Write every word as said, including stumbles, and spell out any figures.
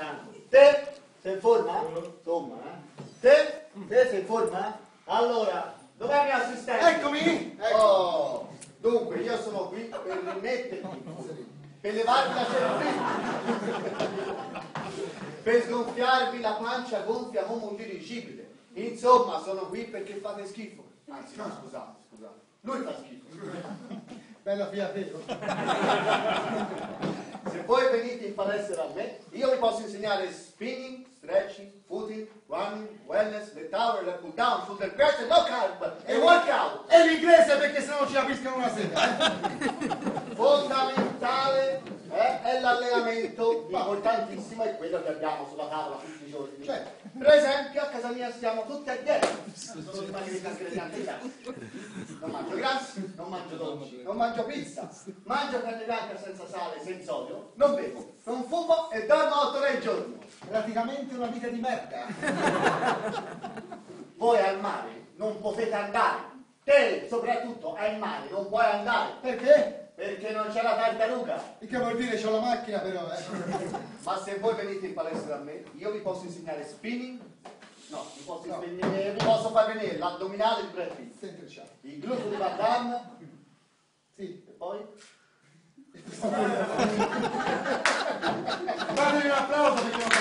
tanto. Te sei in forma? Insomma, eh? Te? Te sei in forma? Allora, dov'è mio assistente? Eccomi! Ecco. Oh, dunque, io sono qui per rimetterti, per levarvi la cervella, per sgonfiarvi la pancia gonfia come un dirigibile. Insomma, sono qui perché fate schifo. Anzi, no, scusate, scusate. Lui fa schifo. Bella fiatero. Se voi venite in palestra a me, io vi posso insegnare spinning, stretching, footing, running, wellness, le tower, le pull down, sul del pezzo, no carb e workout. E l'inglese perché sennò ci capiscono una sera. Fondamentale eh, è l'allenamento, importantissimo è quello che abbiamo sulla tavola tutti i giorni. Certo. Per esempio a casa mia stiamo tutti a dieta, sono rimasti anche le piante bianche. Non mangio grassi, non mangio dolci, non mangio pizza, mangio carne bianca senza sale, senza olio, non bevo, non fumo e dormo otto ore al giorno. Praticamente una vita di merda. Voi al mare non potete andare, te soprattutto al mare non puoi andare. Perché? Perché non c'è la tartaruga. Il che vuol dire c'ho la macchina però, eh. Ma se voi venite in palestra da me, io vi posso insegnare spinning. No, vi posso, No. insegnare, vi posso far venire l'addominale di Brad Pitt, Senti il chat. il gluteo di Van Damme, Sì. e poi Fatemi un applauso perché non